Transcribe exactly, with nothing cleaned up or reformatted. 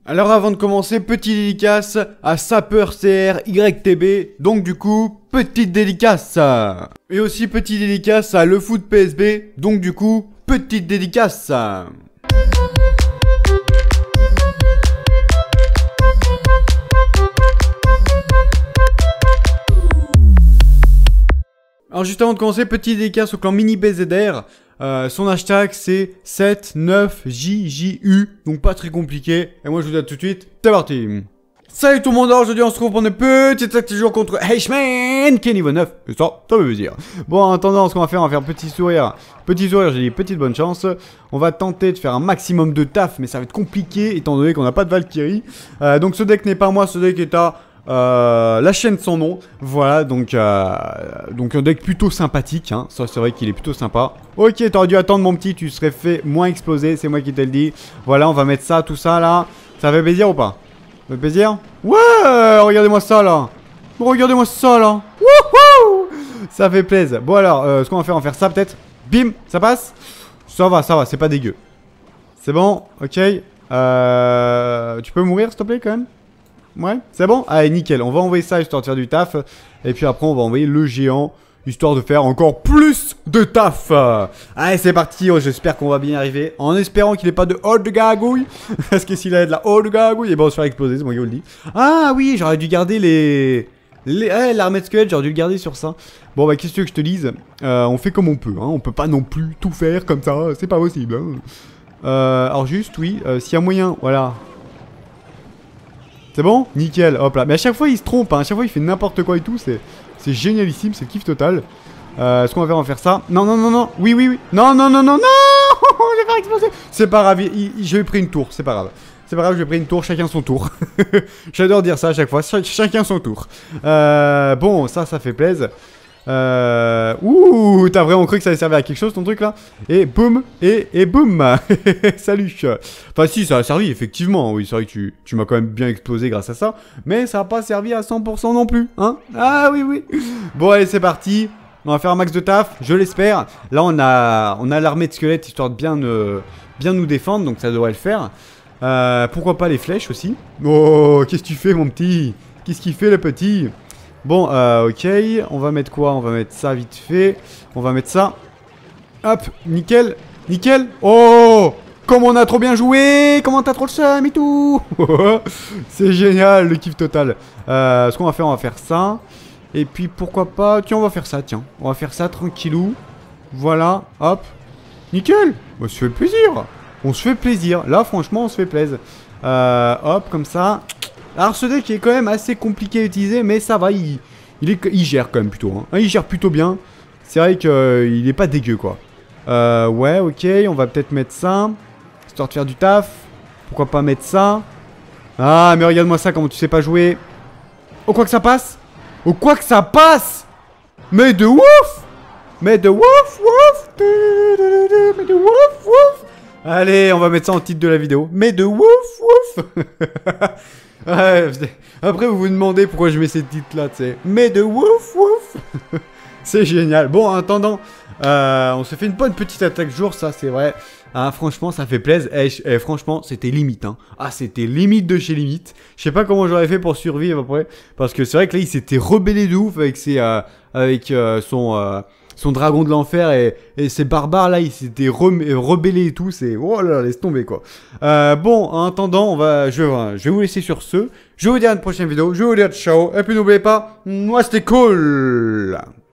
Alors avant de commencer, petite dédicace à Sapeur C R Y T B, donc du coup, petite dédicace. Et aussi petite dédicace à Le Foot P S B, donc du coup, petite dédicace. Alors juste avant de commencer, petite dédicace au clan Mini B Z R. Euh, son hashtag c'est sept neuf J J U, donc pas très compliqué. Et moi je vous dis à tout de suite, c'est parti. Salut tout le monde, aujourd'hui on se retrouve pour une petite acte jour contre H-Man qui est niveau neuf. C'est ça, ça veut dire. Bon, en attendant, ce qu'on va faire, on va faire petit sourire. Petit sourire, j'ai dit petite bonne chance. On va tenter de faire un maximum de taf, mais ça va être compliqué étant donné qu'on n'a pas de Valkyrie. Euh, donc ce deck n'est pas moi, ce deck est à... Euh, la chaîne sans nom, voilà, donc euh, donc un deck plutôt sympathique, hein. Ça c'est vrai qu'il est plutôt sympa. Ok, t'aurais dû attendre mon petit, tu serais fait moins exploser, c'est moi qui te le dis. Voilà, on va mettre ça, tout ça là. Ça fait plaisir ou pas? Ça fait plaisir? Ouais, regardez-moi ça là. Regardez-moi ça là. Wouhou, ça fait plaisir. Bon alors, euh, ce qu'on va faire, on va faire ça peut-être. Bim, ça passe. Ça va, ça va, c'est pas dégueu. C'est bon, ok. Euh, tu peux mourir s'il te plaît quand même? Ouais, c'est bon? Allez, nickel. On va envoyer ça histoire de faire du taf. Et puis après, on va envoyer le géant histoire de faire encore plus de taf. Allez, c'est parti. Oh, j'espère qu'on va bien y arriver. En espérant qu'il n'ait pas de horde de gargouille. Parce que s'il a de la horde de gargouille, et ben on va se faire exploser. C'est moi qui vous le dis. Ah oui, j'aurais dû garder les... les... Eh, l'armée de squelette, j'aurais dû le garder sur ça. Bon, bah, qu'est-ce que tu veux que je te dise? euh, On fait comme on peut. Hein. On peut pas non plus tout faire comme ça. C'est pas possible. Hein. Euh, alors, juste, oui. Euh, S'il y a moyen, voilà. C'est bon? Nickel, hop là. Mais à chaque fois il se trompe, hein. À chaque fois il fait n'importe quoi et tout. C'est génialissime, c'est le kiff total. Euh, ce qu'on va faire, on va faire ça. Non, non, non, non. Oui, oui, oui. Non, non, non, non, non. Je vais faire exploser. C'est pas grave, il, il, je lui ai pris une tour, c'est pas grave. C'est pas grave, je lui ai pris une tour, chacun son tour. J'adore dire ça à chaque fois, Ch chacun son tour. Euh, bon, ça, ça fait plaisir. Euh... Ouh, t'as vraiment cru que ça allait servir à quelque chose ton truc là? Et boum, et, et boum. Salut. Enfin si, ça a servi effectivement. Oui, c'est vrai que tu, tu m'as quand même bien explosé grâce à ça. Mais ça n'a pas servi à cent pour cent non plus, hein? Ah oui, oui. Bon allez, c'est parti. On va faire un max de taf, je l'espère. Là on a, on a l'armée de squelettes histoire de bien, euh, bien nous défendre, donc ça devrait le faire. Euh, pourquoi pas les flèches aussi? Oh, qu'est-ce que tu fais mon petit? Qu'est-ce qu'il fait le petit? Bon, euh, ok, on va mettre quoi? On va mettre ça vite fait. On va mettre ça. Hop, nickel, nickel. Oh, comme on a trop bien joué. Comment t'as trop le seum et tout. C'est génial, le kiff total. Euh, ce qu'on va faire, on va faire ça. Et puis pourquoi pas... Tiens, on va faire ça, tiens. On va faire ça tranquillou. Voilà, hop. Nickel. On se fait plaisir. On se fait plaisir. Là, franchement, on se fait plaisir. Euh, hop, comme ça. Alors ce deck est quand même assez compliqué à utiliser, mais ça va, il, il, est, il gère quand même plutôt. Hein. Il gère plutôt bien. C'est vrai qu'il euh, est pas dégueu quoi. Euh, ouais, ok, on va peut-être mettre ça. Histoire de faire du taf. Pourquoi pas mettre ça? Ah, mais regarde-moi ça, comment tu sais pas jouer. Oh, quoi que ça passe. Oh, quoi que ça passe. Mais de ouf. Mais de ouf, ouf. Mais de ouf, ouf. Allez, on va mettre ça en titre de la vidéo. Mais de ouf, ouf. Ouais, après vous vous demandez pourquoi je mets ces titres là, tu sais. Mais de ouf ouf. C'est génial. Bon, en attendant, euh, on se fait une bonne petite attaque jour, ça c'est vrai. Ah, franchement, ça fait plaisir. Et, et franchement, c'était limite. Hein. Ah, c'était limite de chez limite. Je sais pas comment j'aurais fait pour survivre après. Parce que c'est vrai que là, il s'était rebellé de ouf avec, ses, euh, avec euh, son... Euh, son dragon de l'enfer et, et ces barbares là, ils s'étaient re rebellés et tout, c'est... Oh là là, laisse tomber quoi. Euh, bon, en attendant, on va... Je, je vais vous laisser sur ce. Je vais vous dire à une prochaine vidéo, je vais vous dire ciao, et puis n'oubliez pas, moi c'était cool.